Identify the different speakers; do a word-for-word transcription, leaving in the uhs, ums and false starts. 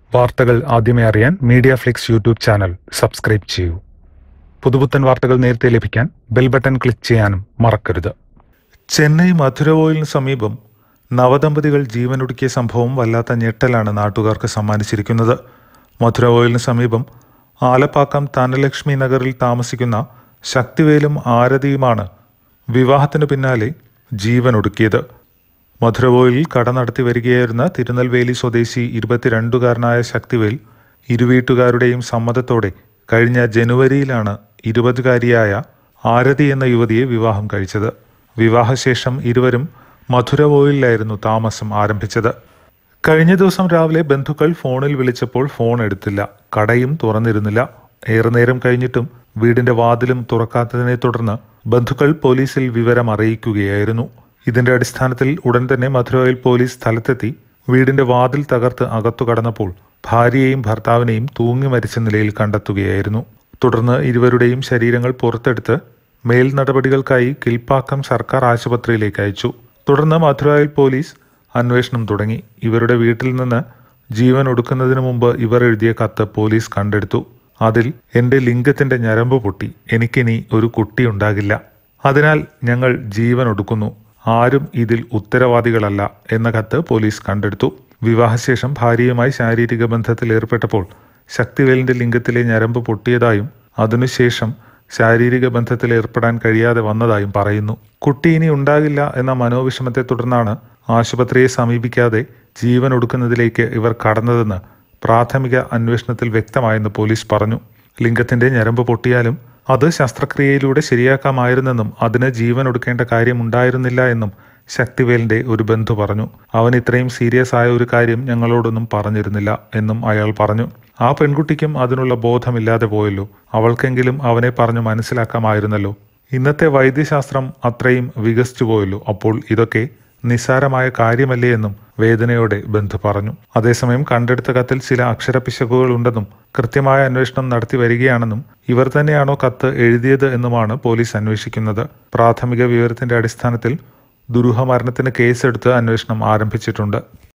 Speaker 1: വാർത്തകൾ ആദ്യമേ അറിയാൻ Media Flix YouTube channel subscribe ചെയ്യൂ. പുതുപുത്തൻ വാർത്തകൾ നേരത്തെ ലഭിക്കാൻ ബെൽ ബട്ടൺ ക്ലിക്ക് ചെയ്യാനും മറക്കരുത്. ചെന്നൈ മധുരവോയിലിന് സമീപം നവദമ്പതികൾ ജീവനൊടുക്കിയ സംഭവം വല്ലാത്ത ഞെട്ടലാണ് നാട്ടുകാർക്ക് സമ്മാനിച്ചിരിക്കുന്നത്. മധുരവോയിലിന് സമീപം ആലപ്പാക്കം ധനലക്ഷ്മി നഗറിൽ താമസിക്കുന്ന ശക്തിവേലും ആരതിയുമാണ് വിവാഹത്തിന് പിന്നാലെ ജീവനൊടുക്കിയത്. മധുരവോയിലിൽ കട നടത്തി വരികയായിരുന്ന തിരുനെൽവേലി സ്വദേശി ഇരുപത്തിരണ്ടുകാരനായ ശക്തിവേൽ ഇരുവീട്ടുകാരുടെയും സമ്മതത്തോടെ കഴിഞ്ഞ ജനുവരിയിലാണ് ഇരുപതുകാരിയായ ആരതി എന്ന യുവതിയെ വിവാഹം കഴിച്ചത്. വിവാഹശേഷം ഇരുവരും മധുരവോയിലായിരുന്നു താമസം ആരംഭിച്ചത്. കഴിഞ്ഞ ദിവസം രാവിലെ ബന്ധുക്കൾ ഫോണിൽ വിളിച്ചപ്പോൾ ഫോൺ എടുത്തില്ല, കടയും തുറന്നിരുന്നില്ല. ഏറെ നേരം കഴിഞ്ഞിട്ടും വീടിന്റെ വാതിലും തുറക്കാത്തതിനെ തുടർന്ന് ബന്ധുക്കൾ പോലീസിൽ വിവരം അറിയിക്കുകയായിരുന്നു. ഇതിന്റെ അടിസ്ഥാനത്തിൽ ഉടൻ തന്നെ മധുരവോയിൽ പോലീസ് സ്ഥലത്തെത്തി വീടിന്റെ വാതിൽ തകർത്ത് അകത്തു കടന്നപ്പോൾ ഭാര്യയെയും ഭർത്താവിനെയും തൂങ്ങി മരിച്ച നിലയിൽ കണ്ടെത്തുകയായിരുന്നു. തുടർന്ന് ഇരുവരുടെയും ശരീരങ്ങൾ പുറത്തെടുത്ത് മേൽ നടപടികൾക്കായി കിൽപ്പാക്കം സർക്കാർ ആശുപത്രിയിലേക്ക് അയച്ചു. തുടർന്ന് മധുരവോയിൽ പോലീസ് അന്വേഷണം തുടങ്ങി. ഇവരുടെ വീട്ടിൽ നിന്ന് ജീവൻ ഒടുക്കുന്നതിന് മുമ്പ് ഇവർ എഴുതിയ കത്ത് പോലീസ് കണ്ടെടുത്തു. അതിൽ എൻ്റെ ലിംഗത്തിന്റെ ഞരമ്പ് പൊട്ടി, എനിക്കിനി ഒരു കുട്ടി ഉണ്ടാകില്ല, അതിനാൽ ഞങ്ങൾ ജീവൻ ഒടുക്കുന്നു, ആരും ഇതിൽ ഉത്തരവാദികളല്ല എന്ന കത്ത് പോലീസ് കണ്ടെടുത്തു. വിവാഹശേഷം ഭാര്യയുമായി ശാരീരിക ബന്ധത്തിൽ ഏർപ്പെട്ടപ്പോൾ ശക്തിവേലിന്റെ ലിംഗത്തിലെ ഞരമ്പ് പൊട്ടിയതായും അതിനുശേഷം ശാരീരിക ബന്ധത്തിൽ ഏർപ്പെടാൻ കഴിയാതെ വന്നതായും പറയുന്നു. കുട്ടി ഇനി ഉണ്ടാകില്ല എന്ന മനോവിഷമത്തെ തുടർന്നാണ് ആശുപത്രിയെ സമീപിക്കാതെ ജീവൻ ഒടുക്കുന്നതിലേക്ക് ഇവർ കടന്നതെന്ന് പ്രാഥമിക അന്വേഷണത്തിൽ വ്യക്തമായെന്ന് പോലീസ് പറഞ്ഞു. ലിംഗത്തിന്റെ ഞരമ്പ് പൊട്ടിയാലും അത് ശസ്ത്രക്രിയയിലൂടെ ശരിയാക്കാമായിരുന്നെന്നും അതിന് ജീവൻ ഒടുക്കേണ്ട കാര്യമുണ്ടായിരുന്നില്ല എന്നും ശക്തിവേലിന്റെ ഒരു ബന്ധു പറഞ്ഞു. അവൻ ഇത്രയും സീരിയസ് ആയ ഒരു കാര്യം ഞങ്ങളോടൊന്നും പറഞ്ഞിരുന്നില്ല എന്നും അയാൾ പറഞ്ഞു. ആ പെൺകുട്ടിക്കും അതിനുള്ള ബോധമില്ലാതെ പോയല്ലോ, അവൾക്കെങ്കിലും അവനെ പറഞ്ഞു മനസ്സിലാക്കാമായിരുന്നല്ലോ. ഇന്നത്തെ വൈദ്യശാസ്ത്രം അത്രയും വികസിച്ചു പോയല്ലോ, അപ്പോൾ ഇതൊക്കെ നിസ്സാരമായ കാര്യമല്ലേ എന്നും വേദനയോടെ ബന്ധു പറഞ്ഞു. അതേസമയം കണ്ടെടുത്ത കത്തിൽ ചില അക്ഷരപ്പിശകുകൾ ഉണ്ടെന്നും കൃത്യമായ അന്വേഷണം നടത്തി വരികയാണെന്നും ഇവർ തന്നെയാണോ കത്ത് എഴുതിയത് എന്നുമാണ് പോലീസ് അന്വേഷിക്കുന്നത്. പ്രാഥമിക വിവരത്തിന്റെ അടിസ്ഥാനത്തിൽ ദുരൂഹമരണത്തിന് കേസെടുത്ത് അന്വേഷണം ആരംഭിച്ചിട്ടുണ്ട്.